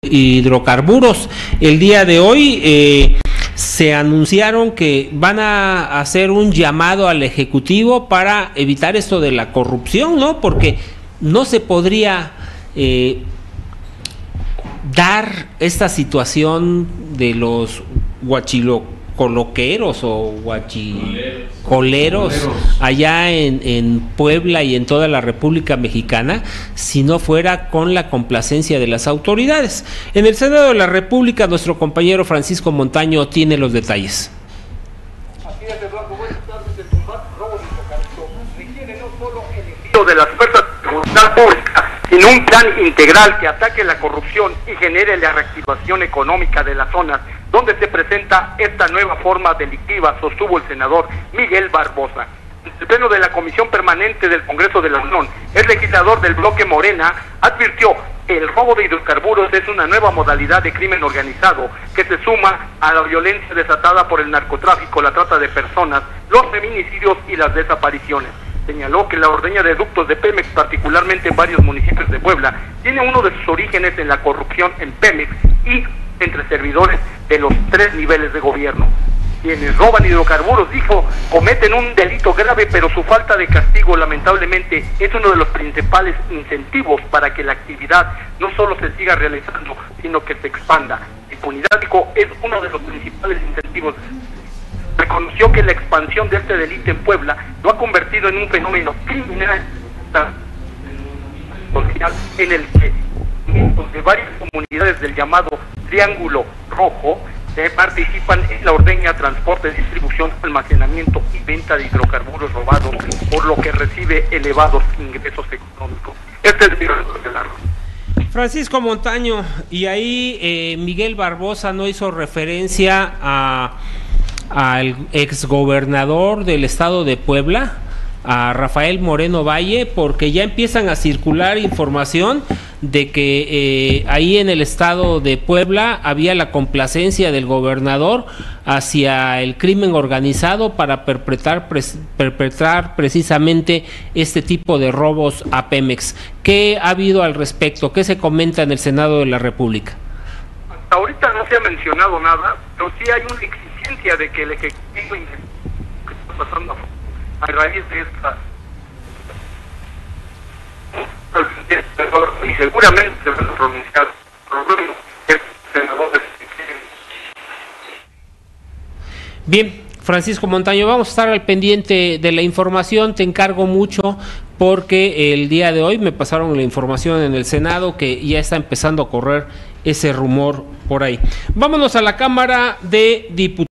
Hidrocarburos. El día de hoy se anunciaron que van a hacer un llamado al Ejecutivo para evitar esto de la corrupción, ¿no? Porque no se podría dar esta situación de los huachilocoloqueros o huachicoleros allá en Puebla y en toda la República Mexicana si no fuera con la complacencia de las autoridades. En el Senado de la República, nuestro compañero Francisco Montaño tiene los detalles. Así es, Eduardo, buenas tardes. El combate al robo de hidrocarburos requiere no solo el envío de las fuerzas de seguridad pública, sino un plan integral que ataque la corrupción y genere la reactivación económica de las zonas donde se presenta esta nueva forma delictiva, sostuvo el senador Miguel Barbosa. En el pleno de la Comisión Permanente del Congreso de la Unión, el legislador del bloque Morena advirtió que el robo de hidrocarburos es una nueva modalidad de crimen organizado que se suma a la violencia desatada por el narcotráfico, la trata de personas, los feminicidios y las desapariciones. Señaló que la ordeña de ductos de Pemex, particularmente en varios municipios de Puebla, tiene uno de sus orígenes en la corrupción en Pemex y entre servidores de los 3 niveles de gobierno. Quienes roban hidrocarburos, dijo, cometen un delito grave, pero su falta de castigo, lamentablemente, es uno de los principales incentivos para que la actividad no solo se siga realizando, sino que se expanda. La impunidad, dijo, es uno de los principales incentivos. Reconoció que la expansión de este delito en Puebla lo ha convertido en un fenómeno criminal en el que de varias comunidades del llamado Triángulo Rojo participan en la ordeña, transporte, distribución, almacenamiento y venta de hidrocarburos robados, por lo que recibe elevados ingresos económicos. Este es el de largo. Francisco Montaño, y ahí Miguel Barbosa no hizo referencia al exgobernador del estado de Puebla, a Rafael Moreno Valle, porque ya empiezan a circular información de que ahí en el estado de Puebla había la complacencia del gobernador hacia el crimen organizado para perpetrar precisamente este tipo de robos a Pemex. ¿Qué ha habido al respecto? ¿Qué se comenta en el Senado de la República? Hasta ahorita no se ha mencionado nada, pero sí hay una exigencia de que el Ejecutivo que está pasando a raíz de esta y seguramente se van a pronunciar el senador. Bien, Francisco Montaño, vamos a estar al pendiente de la información, te encargo mucho porque el día de hoy me pasaron la información en el Senado que ya está empezando a correr ese rumor por ahí. Vámonos a la Cámara de Diputados.